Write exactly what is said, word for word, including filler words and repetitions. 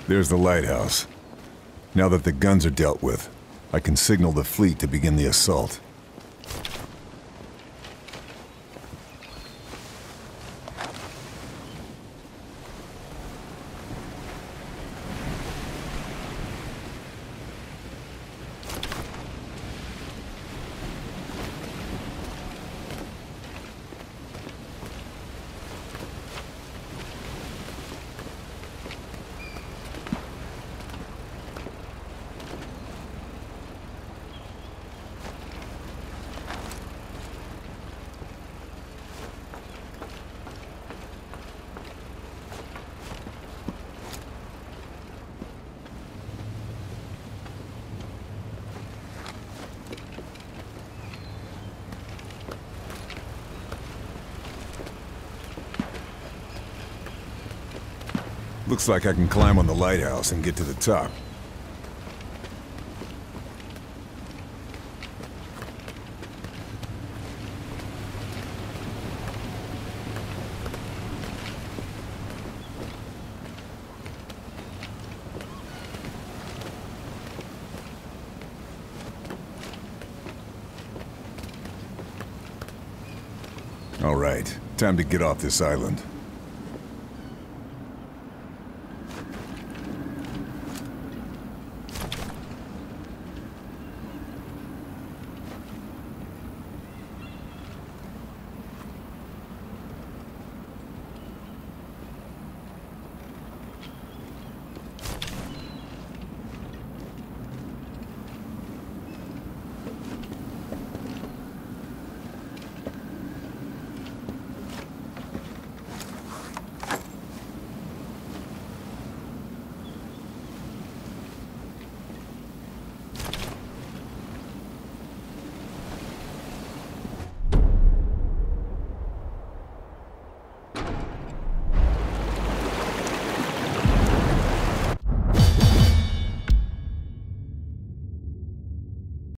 There's the lighthouse. Now that the guns are dealt with, I can signal the fleet to begin the assault. Looks like I can climb on the lighthouse and get to the top. All right, time to get off this island.